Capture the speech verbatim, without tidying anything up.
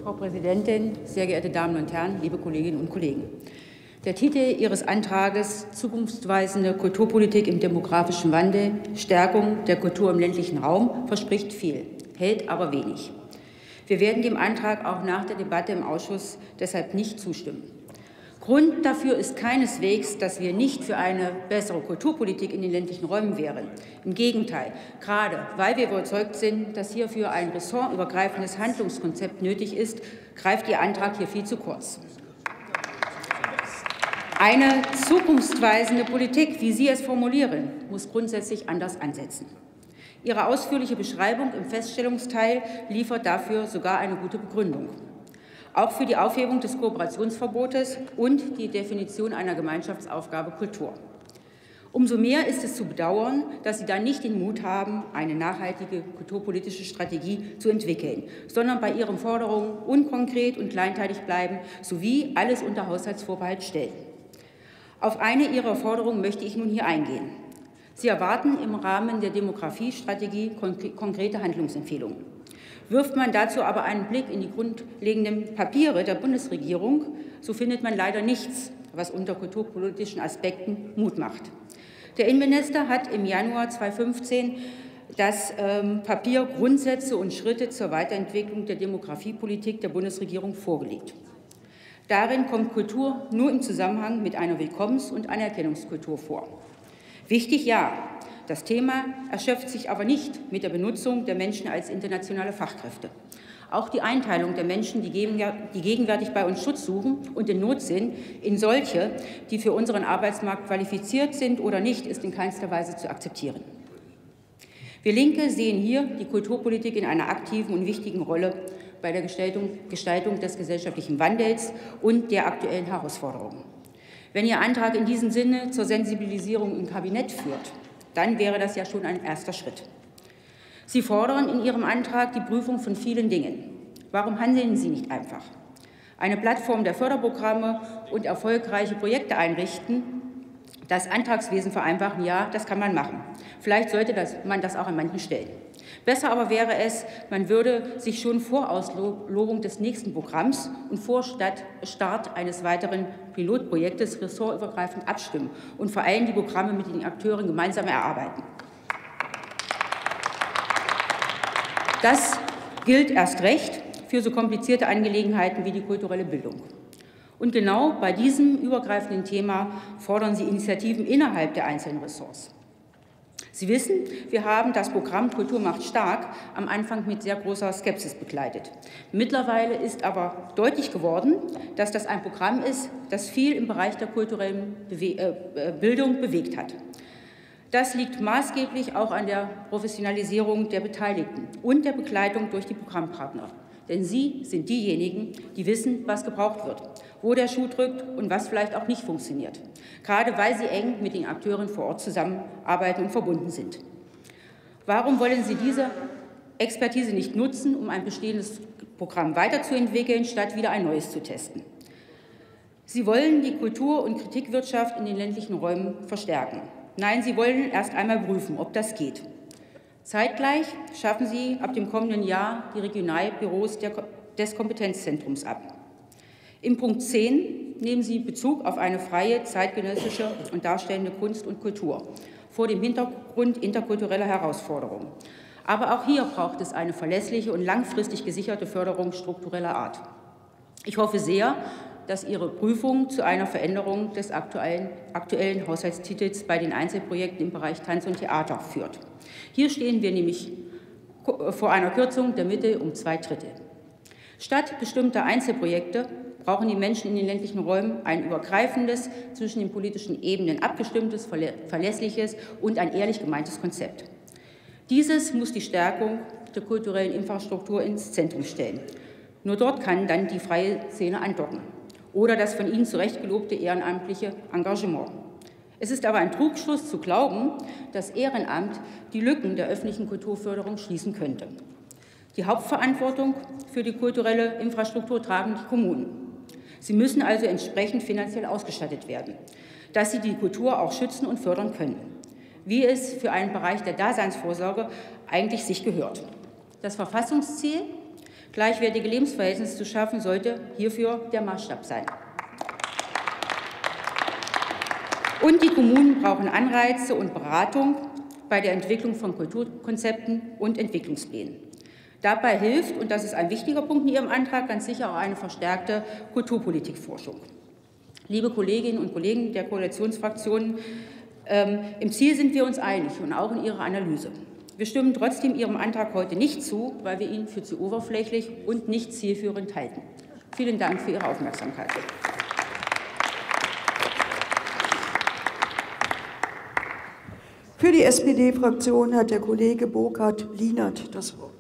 Frau Präsidentin, sehr geehrte Damen und Herren, liebe Kolleginnen und Kollegen! Der Titel Ihres Antrags Zukunftsweisende Kulturpolitik im demografischen Wandel, Stärkung der Kultur im ländlichen Raum verspricht viel, hält aber wenig. Wir werden dem Antrag auch nach der Debatte im Ausschuss deshalb nicht zustimmen. Grund dafür ist keineswegs, dass wir nicht für eine bessere Kulturpolitik in den ländlichen Räumen wären. Im Gegenteil, gerade weil wir überzeugt sind, dass hierfür ein ressortübergreifendes Handlungskonzept nötig ist, greift Ihr Antrag hier viel zu kurz. Eine zukunftsweisende Politik, wie Sie es formulieren, muss grundsätzlich anders ansetzen. Ihre ausführliche Beschreibung im Feststellungsteil liefert dafür sogar eine gute Begründung. Auch für die Aufhebung des Kooperationsverbotes und die Definition einer Gemeinschaftsaufgabe Kultur. Umso mehr ist es zu bedauern, dass Sie da nicht den Mut haben, eine nachhaltige kulturpolitische Strategie zu entwickeln, sondern bei Ihren Forderungen unkonkret und kleinteilig bleiben, sowie alles unter Haushaltsvorbehalt stellen. Auf eine Ihrer Forderungen möchte ich nun hier eingehen. Sie erwarten im Rahmen der Demografiestrategie konkrete Handlungsempfehlungen. Wirft man dazu aber einen Blick in die grundlegenden Papiere der Bundesregierung, so findet man leider nichts, was unter kulturpolitischen Aspekten Mut macht. Der Innenminister hat im Januar zweitausendfünfzehn das ähm, Papier Grundsätze und Schritte zur Weiterentwicklung der Demografiepolitik der Bundesregierung vorgelegt. Darin kommt Kultur nur im Zusammenhang mit einer Willkommens- und Anerkennungskultur vor. Wichtig, ja. Das Thema erschöpft sich aber nicht mit der Benutzung der Menschen als internationale Fachkräfte. Auch die Einteilung der Menschen, die gegenwärtig bei uns Schutz suchen und in Not sind, in solche, die für unseren Arbeitsmarkt qualifiziert sind oder nicht, ist in keinster Weise zu akzeptieren. Wir Linke sehen hier die Kulturpolitik in einer aktiven und wichtigen Rolle bei der Gestaltung, Gestaltung des gesellschaftlichen Wandels und der aktuellen Herausforderungen. Wenn Ihr Antrag in diesem Sinne zur Sensibilisierung im Kabinett führt, dann wäre das ja schon ein erster Schritt. Sie fordern in Ihrem Antrag die Prüfung von vielen Dingen. Warum handeln Sie nicht einfach? Eine Plattform der Förderprogramme und erfolgreiche Projekte einrichten, das Antragswesen vereinfachen, ja, das kann man machen. Vielleicht sollte das, man das auch an manchen stellen. Besser aber wäre es, man würde sich schon vor Auslobung des nächsten Programms und vor Start eines weiteren Pilotprojektes ressortübergreifend abstimmen und vor allem die Programme mit den Akteuren gemeinsam erarbeiten. Das gilt erst recht für so komplizierte Angelegenheiten wie die kulturelle Bildung. Und genau bei diesem übergreifenden Thema fordern Sie Initiativen innerhalb der einzelnen Ressorts. Sie wissen, wir haben das Programm Kultur macht stark am Anfang mit sehr großer Skepsis begleitet. Mittlerweile ist aber deutlich geworden, dass das ein Programm ist, das viel im Bereich der kulturellen Bewe- äh, Bildung bewegt hat. Das liegt maßgeblich auch an der Professionalisierung der Beteiligten und der Begleitung durch die Programmpartner. Denn sie sind diejenigen, die wissen, was gebraucht wird, wo der Schuh drückt und was vielleicht auch nicht funktioniert, gerade weil sie eng mit den Akteuren vor Ort zusammenarbeiten und verbunden sind. Warum wollen Sie diese Expertise nicht nutzen, um ein bestehendes Programm weiterzuentwickeln, statt wieder ein neues zu testen? Sie wollen die Kultur- und Kritikwirtschaft in den ländlichen Räumen verstärken. Nein, Sie wollen erst einmal prüfen, ob das geht. Zeitgleich schaffen Sie ab dem kommenden Jahr die Regionalbüros der, des Kompetenzzentrums ab. Im Punkt zehn nehmen Sie Bezug auf eine freie, zeitgenössische und darstellende Kunst und Kultur vor dem Hintergrund interkultureller Herausforderungen. Aber auch hier braucht es eine verlässliche und langfristig gesicherte Förderung struktureller Art. Ich hoffe sehr, dass Ihre Prüfung zu einer Veränderung des aktuellen, aktuellen Haushaltstitels bei den Einzelprojekten im Bereich Tanz und Theater führt. Hier stehen wir nämlich vor einer Kürzung der Mittel um zwei Drittel. Statt bestimmter Einzelprojekte brauchen die Menschen in den ländlichen Räumen ein übergreifendes, zwischen den politischen Ebenen abgestimmtes, verlässliches und ein ehrlich gemeintes Konzept. Dieses muss die Stärkung der kulturellen Infrastruktur ins Zentrum stellen. Nur dort kann dann die freie Szene andocken oder das von Ihnen zu Recht gelobte ehrenamtliche Engagement. Es ist aber ein Trugschluss zu glauben, dass Ehrenamt die Lücken der öffentlichen Kulturförderung schließen könnte. Die Hauptverantwortung für die kulturelle Infrastruktur tragen die Kommunen. Sie müssen also entsprechend finanziell ausgestattet werden, dass sie die Kultur auch schützen und fördern können, wie es für einen Bereich der Daseinsvorsorge eigentlich sich gehört. Das Verfassungsziel, Gleichwertige Lebensverhältnisse zu schaffen, sollte hierfür der Maßstab sein. Und die Kommunen brauchen Anreize und Beratung bei der Entwicklung von Kulturkonzepten und Entwicklungsplänen. Dabei hilft, und das ist ein wichtiger Punkt in Ihrem Antrag, ganz sicher auch eine verstärkte Kulturpolitikforschung. Liebe Kolleginnen und Kollegen der Koalitionsfraktionen, ähm, im Ziel sind wir uns einig und auch in Ihrer Analyse. Wir stimmen trotzdem Ihrem Antrag heute nicht zu, weil wir ihn für zu oberflächlich und nicht zielführend halten. Vielen Dank für Ihre Aufmerksamkeit. Für die S P D-Fraktion hat der Kollege Burkhard Lienert das Wort.